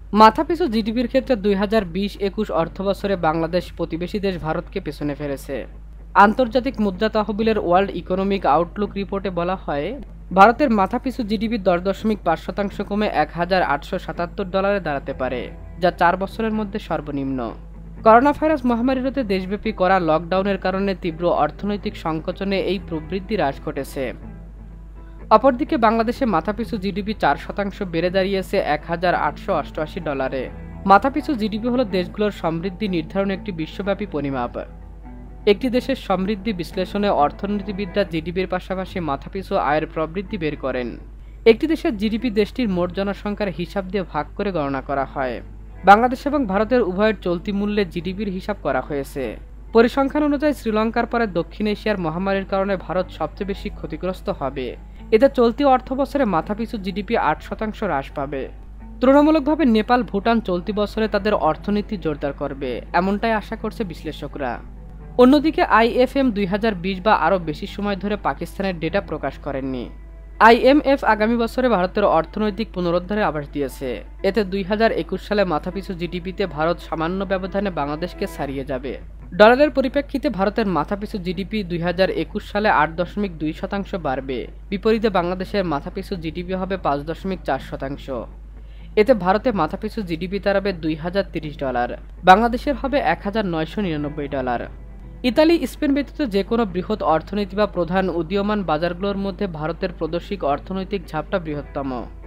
মাথাপিছু জিডিপির ক্ষেত্রে 2020-21 অর্থবছরে বাংলাদেশ প্রতিবেশী দেশ ভারতকে পেছনে ফেলেছে। আন্তর্জাতিক মুদ্রা তহবিলের ওয়ার্ল্ড ইকোনমিক আউটলুক রিপোর্টে বলা হয়, ভারতের মাথাপিছু জিডিপি 10.5% কমে $1,877 দাঁড়াতে পারে, যা 4 বছরের মধ্যে সর্বনিম্ন। করোনা ভাইরাস মহামারী রোধে দেশব্যাপী করা লকডাউনের কারণে তীব্র অর্থনৈতিক সংকোচনে এই প্রবৃদ্ধি হ্রাস ঘটেছে। অপরদিকে বাংলাদেশে মাথাপিছু জিডিপি 4% বেড়ে দাঁড়িয়েছে $1,888। মাথাপিছু জিডিপি হল দেশগুলোর সমৃদ্ধি নির্ধারণ একটি বিশ্বব্যাপী পরিমাপ। একটি দেশের সমৃদ্ধি বিশ্লেষণে অর্থনীতিবিদরা জিডিপির পাশাপাশি মাথাপিছু আয়ের প্রবৃদ্ধি বের করেন। একটি দেশের জিডিপি দেশটির মোট জনসংখ্যার হিসাব দিয়ে ভাগ করে গণনা করা হয়। বাংলাদেশ এবং ভারতের উভয়ের চলতি মূল্যে জিডিপির হিসাব করা হয়েছে। পরিসংখ্যান অনুযায়ী শ্রীলঙ্কার পরে দক্ষিণ এশিয়ার মহামারীর কারণে ভারত সবচেয়ে বেশি ক্ষতিগ্রস্ত হবে। এতে চলতি অর্থবছরে মাথাপিছু জিডিপি 8% হ্রাস পাবে। তুলনামূলকভাবে নেপাল, ভুটান চলতি বছরে তাদের অর্থনীতি জোরদার করবে, এমনটাই আশা করছে বিশ্লেষকরা। অন্যদিকে আইএফএম 2020 বা আরও বেশি সময় ধরে পাকিস্তানের ডেটা প্রকাশ করেননি। আইএমএফ আগামী বছরে ভারতের অর্থনৈতিক পুনরুদ্ধারের আভাস দিয়েছে। এতে 2021 সালে মাথাপিছু জিডিপিতে ভারত সামান্য ব্যবধানে বাংলাদেশকে ছাড়িয়ে যাবে। ডলারের পরিপ্রেক্ষিতে ভারতের মাথাপিছু জিডিপি 2021 সালে 8.2% বাড়বে, বিপরীতে বাংলাদেশের মাথাপিছু জিডিপি হবে 5.4%। এতে ভারতে মাথাপিছু জিডিপি দাঁড়াবে $2,030, বাংলাদেশের হবে $1,999। ইতালি, স্পেন ব্যতীত যে কোনো বৃহৎ অর্থনীতি বা প্রধান উদীয়মান বাজারগুলোর মধ্যে ভারতের প্রাদেশিক অর্থনৈতিক ঝাপটা বৃহত্তম।